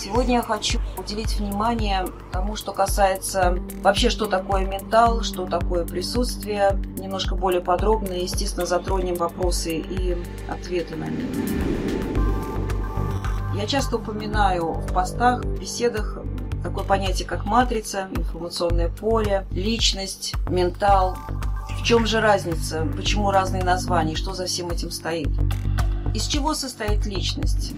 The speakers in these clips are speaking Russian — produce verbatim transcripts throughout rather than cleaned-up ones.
Сегодня я хочу уделить внимание тому, что касается вообще, что такое ментал, что такое присутствие. Немножко более подробно, естественно, затронем вопросы и ответы на них. Я часто упоминаю в постах, в беседах такое понятие, как матрица, информационное поле, личность, ментал. В чем же разница? Почему разные названия? Что за всем этим стоит? Из чего состоит личность?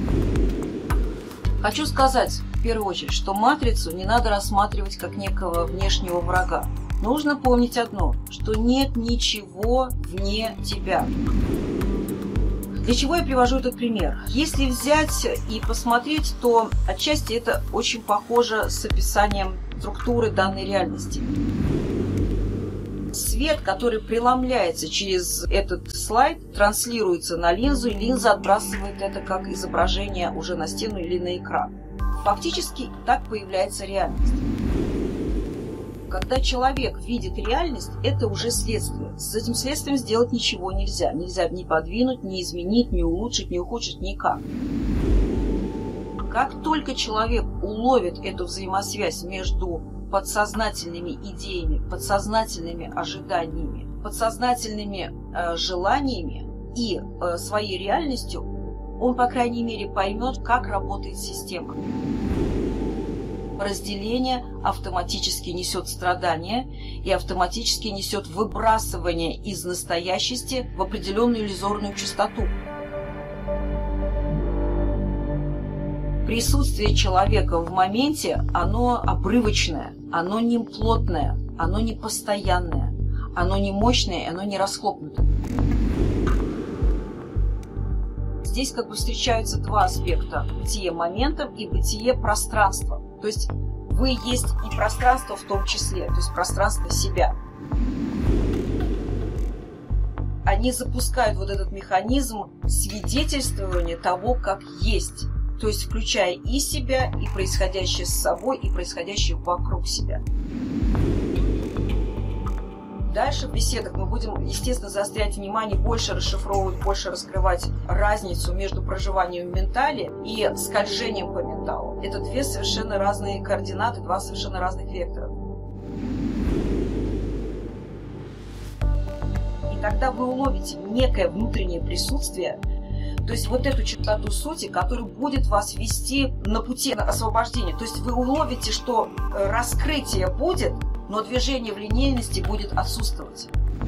Хочу сказать, в первую очередь, что матрицу не надо рассматривать как некого внешнего врага. Нужно помнить одно, что нет ничего вне тебя. Для чего я привожу этот пример? Если взять и посмотреть, то отчасти это очень похоже с описанием структуры данной реальности. Свет, который преломляется через этот слайд, транслируется на линзу, и линза отбрасывает это как изображение уже на стену или на экран. Фактически так появляется реальность. Когда человек видит реальность, это уже следствие. С этим следствием сделать ничего нельзя. Нельзя ни подвинуть, ни изменить, ни улучшить, ни ухудшить, никак. Как только человек уловит эту взаимосвязь между подсознательными идеями, подсознательными ожиданиями, подсознательными э, желаниями и э, своей реальностью, он, по крайней мере, поймет, как работает система. Разделение автоматически несет страдания и автоматически несет выбрасывание из настоящести в определенную иллюзорную частоту. Присутствие человека в моменте, оно обрывочное, оно не плотное, оно не постоянное, оно не мощное, оно не расхлопнутое. Здесь как бы встречаются два аспекта: бытие моментом и бытие пространством. То есть вы есть и пространство в том числе, то есть пространство себя. Они запускают вот этот механизм свидетельствования того, как есть. То есть включая и себя, и происходящее с собой, и происходящее вокруг себя. Дальше в беседах мы будем, естественно, заострять внимание, больше расшифровывать, больше раскрывать разницу между проживанием в ментале и скольжением по менталу. Это две совершенно разные координаты, два совершенно разных вектора. И тогда вы уловите некое внутреннее присутствие, то есть вот эту частоту сути, которая будет вас вести на пути освобождения. То есть вы уловите, что раскрытие будет, но движение в линейности будет отсутствовать.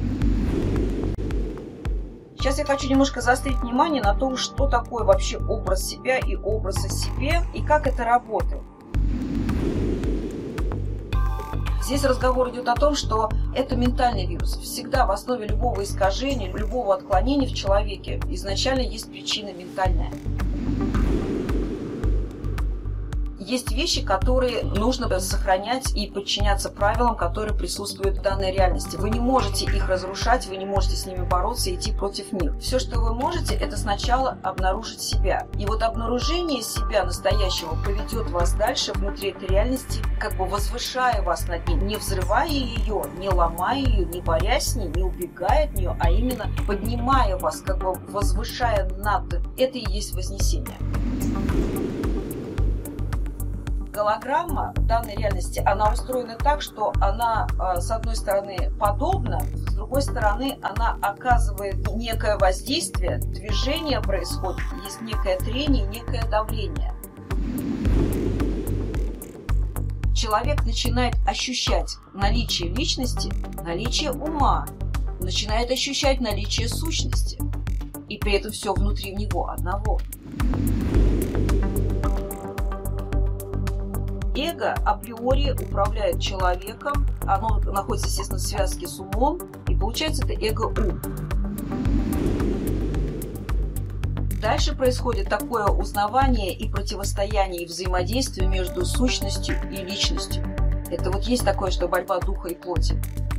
Сейчас я хочу немножко заострить внимание на том, что такое вообще образ себя и образ о себе, и как это работает. Здесь разговор идет о том, что это ментальный вирус. Всегда в основе любого искажения, любого отклонения в человеке изначально есть причина ментальная. Есть вещи, которые нужно сохранять и подчиняться правилам, которые присутствуют в данной реальности. Вы не можете их разрушать, вы не можете с ними бороться и идти против них. Все, что вы можете, это сначала обнаружить себя. И вот обнаружение себя настоящего поведет вас дальше внутри этой реальности, как бы возвышая вас над ней, не взрывая ее, не ломая ее, не борясь с ней, не убегая от нее, а именно поднимая вас, как бы возвышая над. Это и есть вознесение. Голограмма данной реальности, она устроена так, что она, с одной стороны, подобна, с другой стороны, она оказывает некое воздействие, движение происходит, есть некое трение, некое давление. Человек начинает ощущать наличие личности, наличие ума, начинает ощущать наличие сущности, и при этом все внутри него одного. Эго априори управляет человеком, оно находится, естественно, в связке с умом, и получается это эго-ум. Дальше происходит такое узнавание и противостояние, и взаимодействие между сущностью и личностью. Это вот есть такое, что борьба духа и плоти.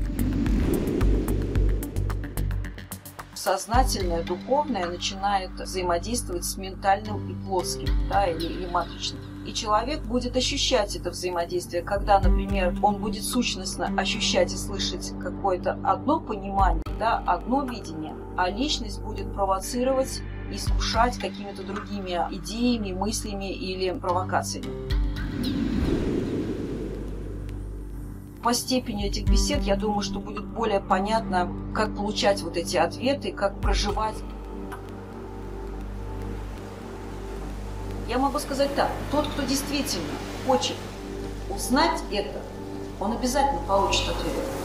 Сознательное, духовное начинает взаимодействовать с ментальным и плотским, да, или, или матричным. И человек будет ощущать это взаимодействие, когда, например, он будет сущностно ощущать и слышать какое-то одно понимание, да, одно видение, а личность будет провоцировать искушать какими-то другими идеями, мыслями или провокациями. По степени этих бесед, я думаю, что будет более понятно, как получать вот эти ответы, как проживать. Я могу сказать так, тот, кто действительно хочет узнать это, он обязательно получит ответ.